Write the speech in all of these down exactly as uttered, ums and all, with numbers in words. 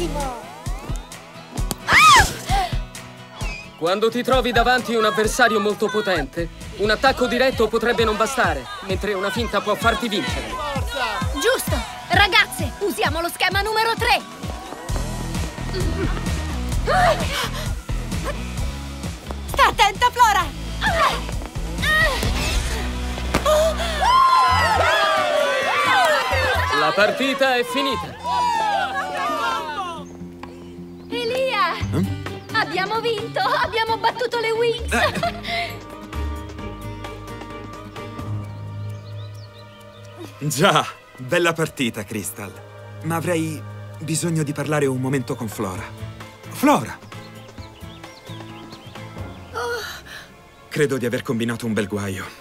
Ottimo! Quando ti trovi davanti un avversario molto potente, un attacco diretto potrebbe non bastare, mentre una finta può farti vincere. Giusto! Ragazze, usiamo lo schema numero tre! Sta attenta, Flora! La partita è finita! Elia! Eh? Abbiamo vinto! Abbiamo battuto le Winx! Eh. Già, bella partita, Crystal. Ma avrei bisogno di parlare un momento con Flora. Flora! Oh. Credo di aver combinato un bel guaio.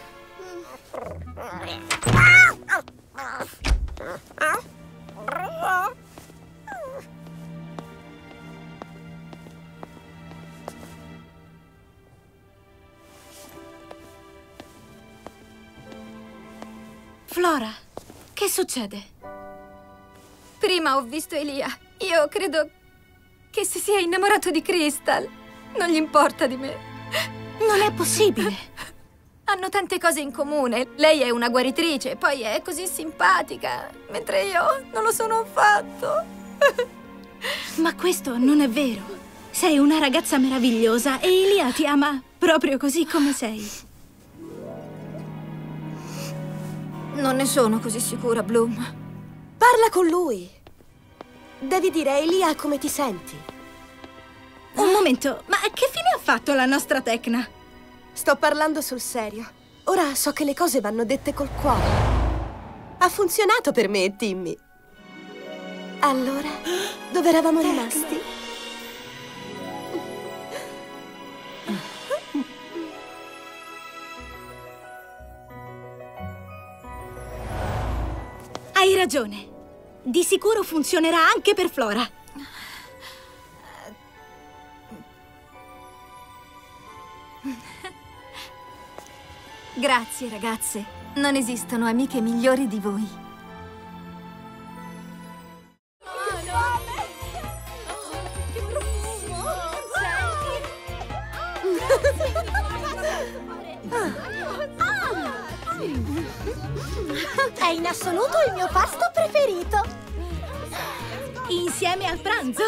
Flora, che succede? Prima ho visto Elia. Io credo che si sia innamorato di Crystal. Non gli importa di me. Non è possibile. Hanno tante cose in comune. Lei è una guaritrice, poi è così simpatica, mentre io non lo sono affatto. Ma questo non è vero. Sei una ragazza meravigliosa e Elia ti ama proprio così come sei. Non ne sono così sicura, Bloom. Parla con lui. Devi dire a Elia come ti senti. Un momento, ma che fine ha fatto la nostra Tecna? Sto parlando sul serio. Ora so che le cose vanno dette col cuore. Ha funzionato per me e Timmy. Allora, dove eravamo rimasti? Hai ragione. Di sicuro funzionerà anche per Flora. Grazie, ragazze. Non esistono amiche migliori di voi. È in assoluto il mio pasto preferito. Insieme al pranzo.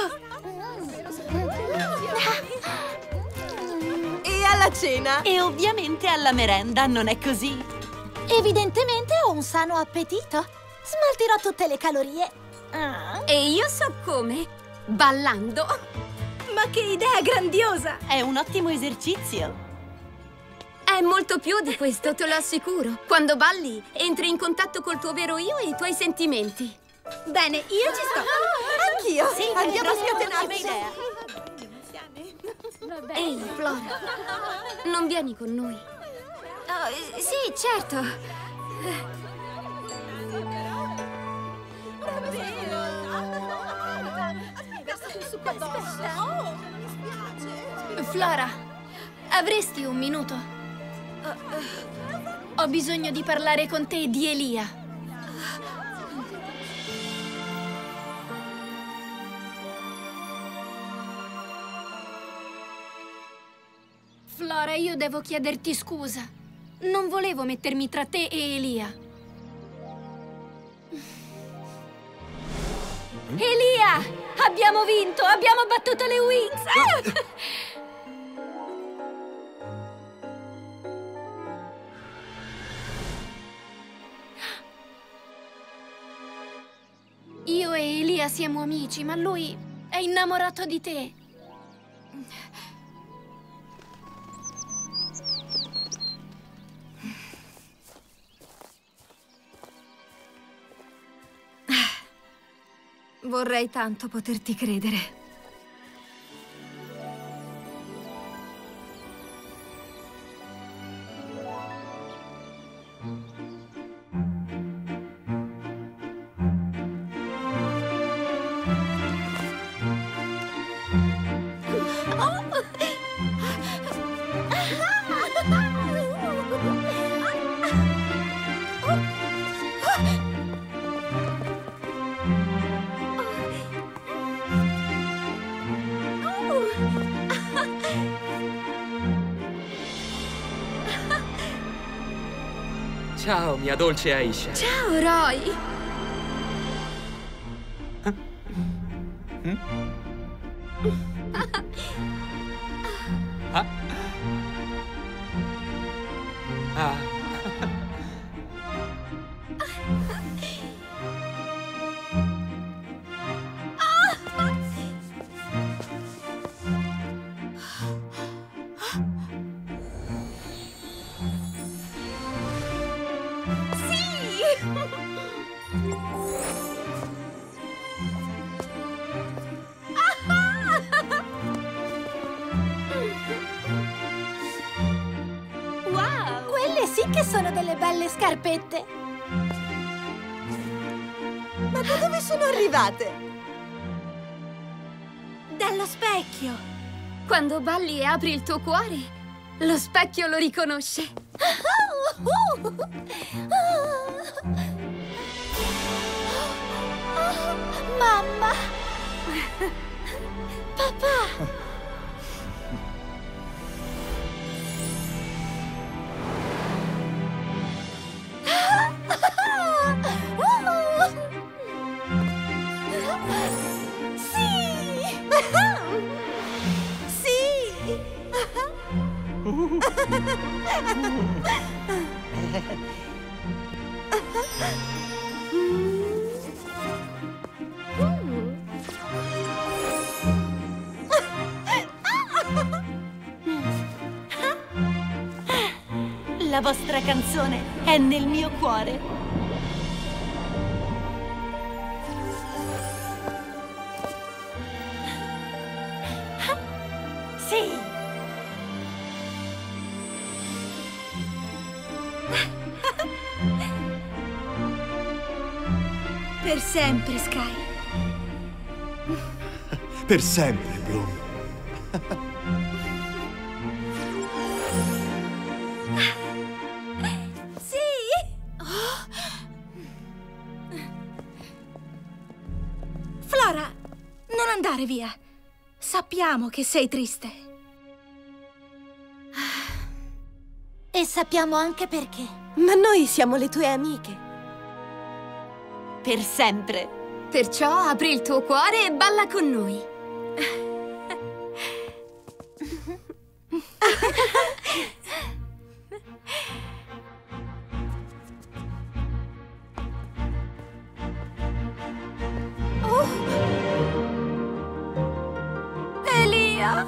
E alla cena. E ovviamente alla merenda, non è così? Evidentemente ho un sano appetito. Smaltirò tutte le calorie. Ah. E io so come. Ballando. Ma che idea grandiosa! È un ottimo esercizio. È molto più di questo, te lo assicuro. Quando balli, entri in contatto col tuo vero io e i tuoi sentimenti. Bene, io ci sto. Anch'io. Sì, Andiamo a proprio scatenarci. un'ottima idea. Ehi, Flora, non vieni con noi? Oh, sì, certo. Flora, avresti un minuto? Uh, uh, ho bisogno di parlare con te di Elia. Flora, io devo chiederti scusa. Non volevo mettermi tra te e Elia. Elia! Abbiamo vinto! Abbiamo battuto le Winx! Io e Elia siamo amici, ma lui è innamorato di te. Vorrei tanto poterti credere. Ciao, mia dolce Aisha. Ciao, Roy. Mm? Ah. Ah. Wow! Quelle sì che sono delle belle scarpette! Ma da dove sono arrivate? Dallo specchio! Quando balli e apri il tuo cuore, lo specchio lo riconosce. Mamma! Papà! La vostra canzone è nel mio cuore. Sì! Per sempre, Sky. Per sempre, Bloom. Flora, non andare via. Sappiamo che sei triste. E sappiamo anche perché. Ma noi siamo le tue amiche. Per sempre. Perciò apri il tuo cuore e balla con noi. Oh. Elia!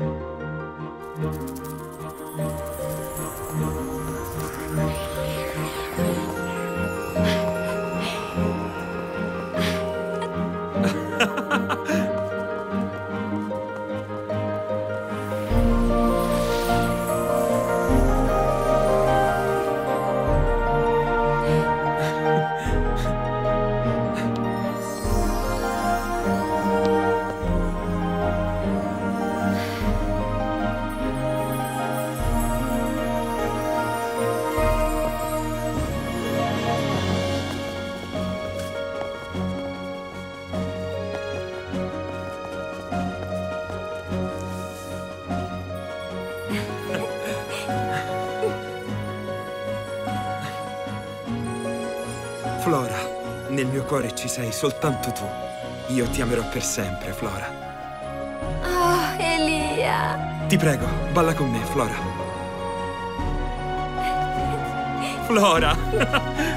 Flora, nel mio cuore ci sei soltanto tu. Io ti amerò per sempre, Flora. Oh, Elia! Ti prego, balla con me, Flora. Flora!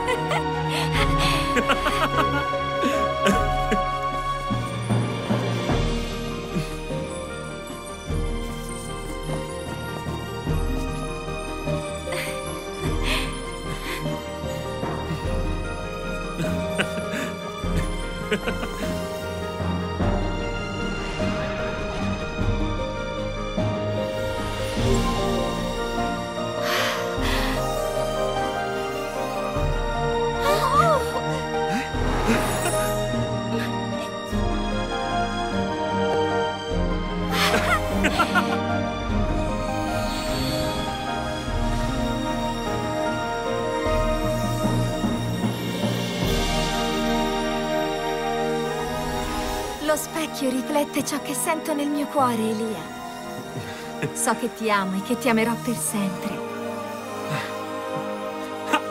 Lo specchio riflette ciò che sento nel mio cuore, Elia. So che ti amo e che ti amerò per sempre.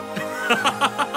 Flora!